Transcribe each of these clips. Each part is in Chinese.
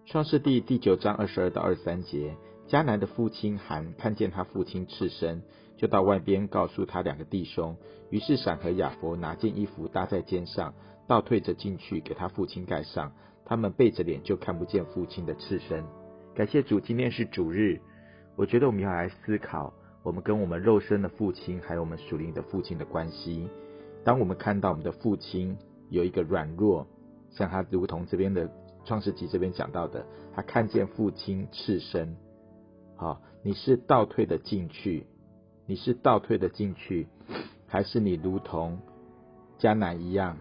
创世纪第9章22到23节，迦南的父亲含看见他父亲赤身，就到外边告诉他2个弟兄。于是闪和雅弗拿件衣服搭在肩上，倒退着进去给他父亲盖上。他们背着脸就看不见父亲的赤身。感谢主，今天是主日，我觉得我们要来思考我们跟我们肉身的父亲还有我们属灵的父亲的关系。当我们看到我们的父亲有一个软弱，像他如同这边的创世纪这边讲到的，他看见父亲赤身，你是倒退的进去，还是你如同迦南一样，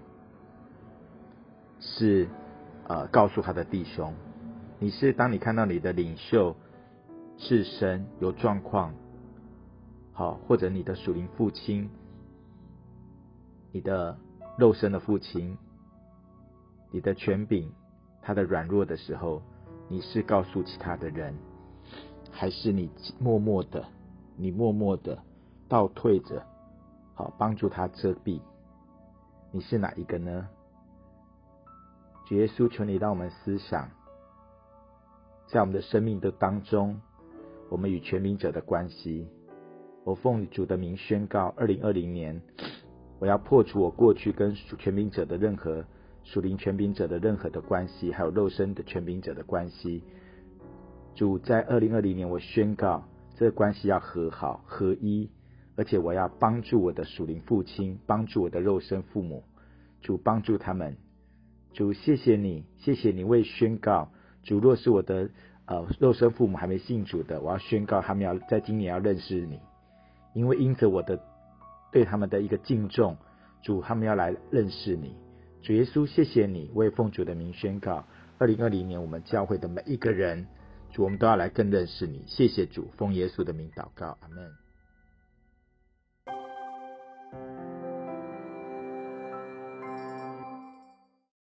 是告诉他的弟兄？你是当你看到你的领袖赤身有状况，或者你的属灵父亲，你的肉身的父亲，你的权柄他的软弱的时候，你是告诉其他的人，还是你默默的倒退着帮助他遮蔽？你是哪一个呢？主耶稣，求你让我们思想，在我们的生命的当中，我们与权柄者的关系。我奉主的名宣告，2020年我要破除我过去跟权柄者的任何属灵权柄者的任何的关系，还有肉身的权柄者的关系。主，在2020年我宣告，这个关系要和好合一，而且我要帮助我的属灵父亲，帮助我的肉身父母。主，帮助他们。主，谢谢你为宣告。主，若是我的肉身父母还没信主的，我要宣告他们要在今年要认识你，因着我的对他们的一个敬重，主，他们要来认识你。主耶稣，谢谢你，我也奉主的名宣告，2020年我们教会的每一个人，主，我们都要来更认识你。谢谢主，奉耶稣的名祷告，阿们。